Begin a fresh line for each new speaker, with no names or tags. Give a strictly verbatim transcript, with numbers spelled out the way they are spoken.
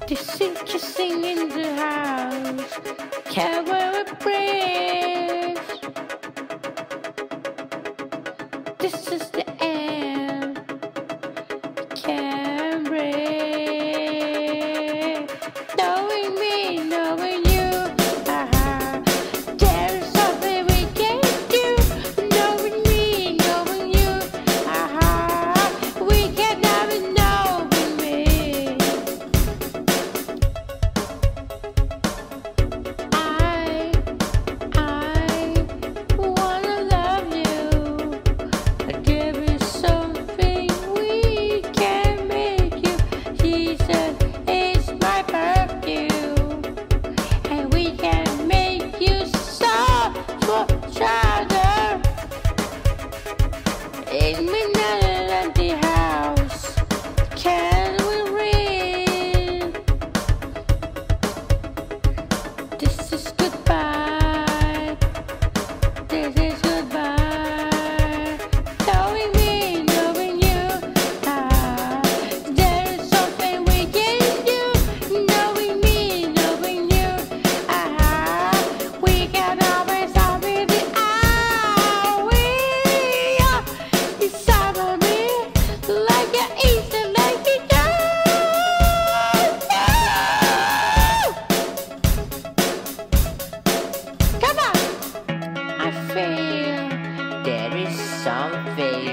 This is kissing in the house. Can't wear a breath. This is the end. Can't breathe. Knowing me, knowing you. Uh-huh. There is something we can do. Knowing me, knowing you. Uh-huh. We can never know me. I, I wanna love you. There is something we can make you. He said it's my perfume, and we can make you soft for each other. In another empty house, can we read? This is goodbye. This is goodbye. Knowing me, knowing you. Ah, there is something we can do. Knowing me, knowing you. Ah, we can always always be out. We are inside of me, like an Easter, like a Come on! I feel there is something